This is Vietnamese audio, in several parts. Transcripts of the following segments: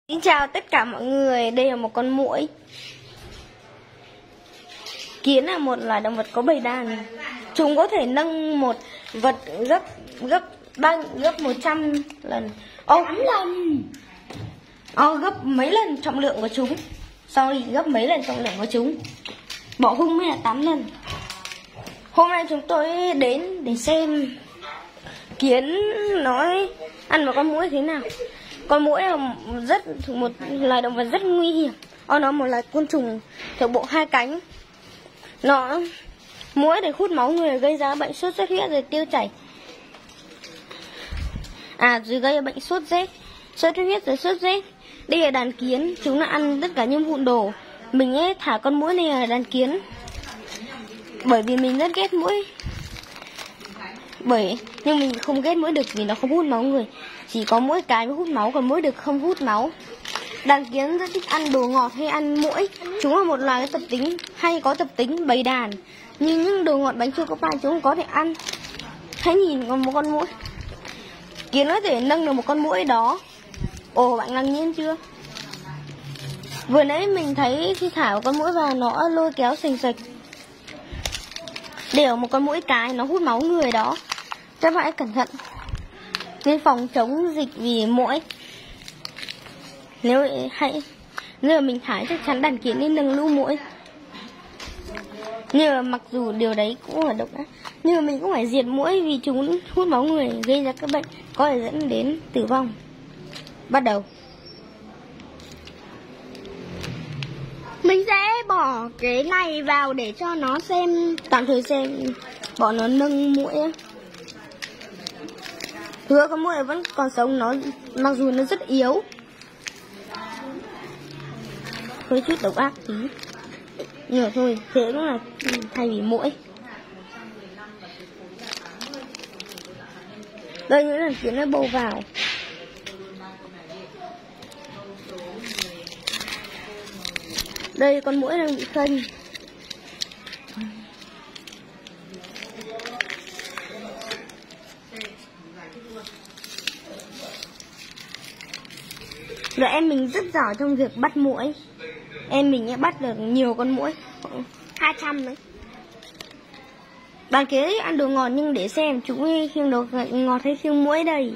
Xin chào tất cả mọi người, đây là một con muỗi. Kiến là một loài động vật có bầy đàn. Chúng có thể nâng một vật gấp 100 lần. 8 lần. Gấp mấy lần trọng lượng của chúng. Gấp mấy lần trọng lượng của chúng. Bỏ hung mới là 8 lần. Hôm nay chúng tôi đến để xem kiến nó ăn một con muỗi thế nào. Con muỗi là một loài động vật rất nguy hiểm. Nó là một loài côn trùng thuộc bộ hai cánh. Muỗi để hút máu người, gây ra bệnh sốt xuất huyết rồi tiêu chảy. Rồi gây ra bệnh sốt xuất huyết rồi sốt rét. Đây là đàn kiến, chúng nó ăn tất cả những vụn đồ. Mình thả con muỗi này là đàn kiến bởi vì mình rất ghét muỗi. Nhưng mình không ghét muỗi được vì nó không hút máu người. Chỉ có mỗi cái mới hút máu, còn muỗi được không hút máu. Đàn kiến rất thích ăn đồ ngọt hay ăn muỗi. Chúng là một loài có tập tính bầy đàn. Nhưng những đồ ngọt, bánh chocolate chúng không có thể ăn. Hãy nhìn một con muỗi. Kiến có thể nâng được một con muỗi đó. Bạn ngạc nhiên chưa? Vừa nãy mình thấy khi thả một con muỗi vào nó lôi kéo sình sịch. Để một con muỗi cái nó hút máu người đó. Các bạn hãy cẩn thận nên phòng chống dịch vì muỗi. Nếu mà mình thả chắc chắn đàn kiến nên nâng lũ muỗi. Nhưng mà mặc dù điều đấy cũng là độc ác, nhưng mà mình cũng phải diệt muỗi vì chúng hút máu người, gây ra các bệnh có thể dẫn đến tử vong. Bắt đầu. Mình sẽ bỏ cái này vào để cho nó tạm thời xem bọn nó nâng muỗi. Hứa con muỗi vẫn còn sống, mặc dù nó rất yếu, hơi chút độc ác tí, nhưng mà thôi, thế cũng là thay vì muỗi. Đây những lần kiến nó bầu vào. Đây con muỗi đang bị khênh. Rồi em mình rất giỏi trong việc bắt muỗi. Em mình đã bắt được nhiều con muỗi, 200 đấy. Đàn kiến ăn đồ ngọt nhưng để xem chúng khiêng đồ ngọt hay khiêng muỗi đây.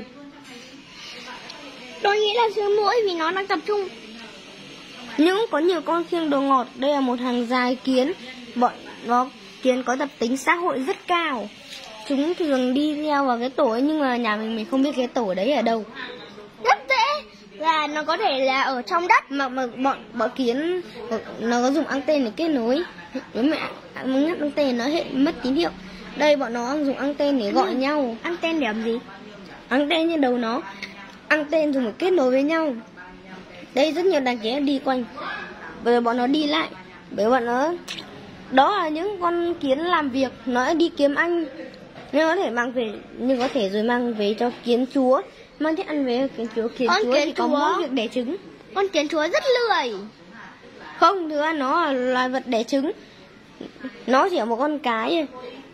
Tôi nghĩ là khiêng muỗi vì nó đang tập trung. Nhưng có nhiều con khiêng đồ ngọt. Đây là một hàng dài kiến. Kiến có tập tính xã hội rất cao. Chúng thường đi theo vào cái tổ ấy, nhưng mà nhà mình không biết cái tổ đấy ở đâu. Rất dễ là nó có thể là ở trong đất mà bọn kiến nó có dùng anten để kết nối với mẹ. Ngắt anten nó mất tín hiệu. Đây bọn nó dùng anten để gọi nhau. Anten để làm gì? Anten trên đầu nó. Anten dùng để kết nối với nhau. Đây rất nhiều đàn kiến đi quanh. Bây giờ bọn nó đi lại. Bởi bọn nó đó là những con kiến làm việc. Nó đi kiếm ăn. Nhưng có thể mang về, rồi mang về cho kiến chúa. Mang thích ăn về kiến chúa. Kiến chúa thì có mỗi việc đẻ trứng. Con kiến chúa rất lười. Không, thực ra nó là loài vật đẻ trứng. Nó chỉ là một con cái.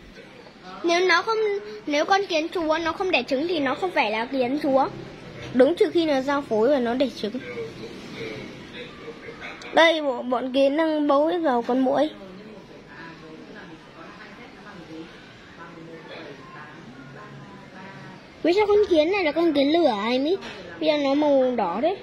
Nếu con kiến chúa nó không đẻ trứng thì nó không phải là kiến chúa. Đúng, trừ khi nó giao phối và nó đẻ trứng. Đây bọn kiến đang bấu vào con muỗi. Vì sao con kiến này là con kiến lửa anh ấy? Bây giờ nó màu đỏ đấy.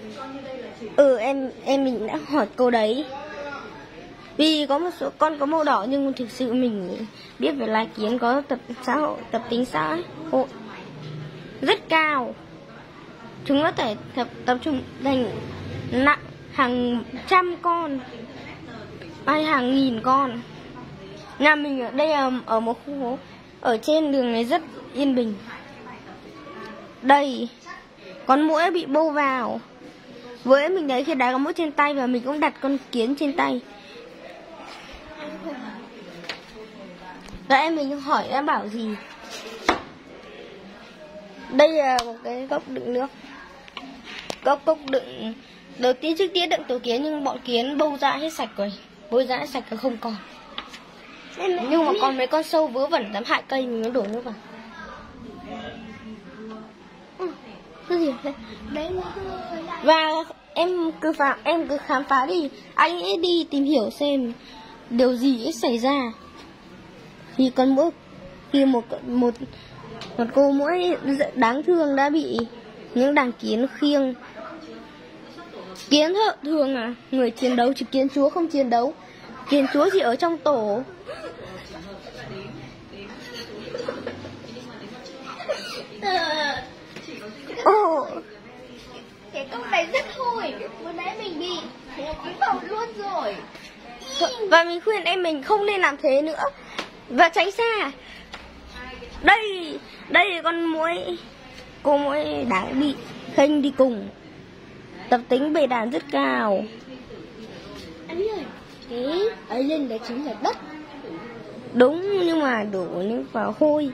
Em mình đã hỏi câu đấy. Vì có một số con có màu đỏ, nhưng thực sự mình biết về loài kiến có tập tính xã hội rất cao. Chúng có thể tập trung thành nặng hàng trăm con hay hàng nghìn con. Nhà mình ở đây là ở một khu phố, ở trên đường này rất yên bình. Đây, con muỗi bị bâu vào. Với mình đấy, khi đá con muỗi trên tay và mình cũng đặt con kiến trên tay. Rồi em mình hỏi đã bảo gì? Đây là một cái cốc đựng nước. Cốc đựng đầu tiên, trước tiên đựng tổ kiến, nhưng bọn kiến bâu ra hết sạch rồi. Bâu ra hết sạch rồi không còn. Nhưng mà còn mấy con sâu vớ vẩn dám hại cây mình nó đổ nước vào. Cái gì vậy? Đấy. Và em cứ khám phá đi. Anh ấy đi tìm hiểu xem điều gì xảy ra khi con muỗi, khi một cô muỗi đáng thương đã bị những đàn kiến khiêng. Kiến thường à, người chiến đấu chứ kiến chúa không chiến đấu. Kiến chúa chỉ ở trong tổ. Ồ, cái câu này rất hôi. Vừa nãy mình bị cúi bầu luôn rồi. và mình khuyên em mình không nên làm thế nữa và tránh xa. Đây là con muỗi, cô muỗi đáng bị khênh đi cùng. Tập tính bầy đàn rất cao. Anh ơi, cái ở lên đấy chính là đất. Đúng, nhưng mà đổ những vào hôi.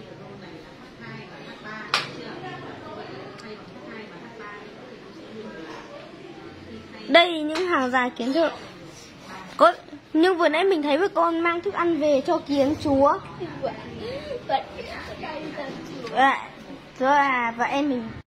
Đây những hàng dài kiến thợ. Nhưng vừa nãy mình thấy một con mang thức ăn về cho kiến chúa. Và em mình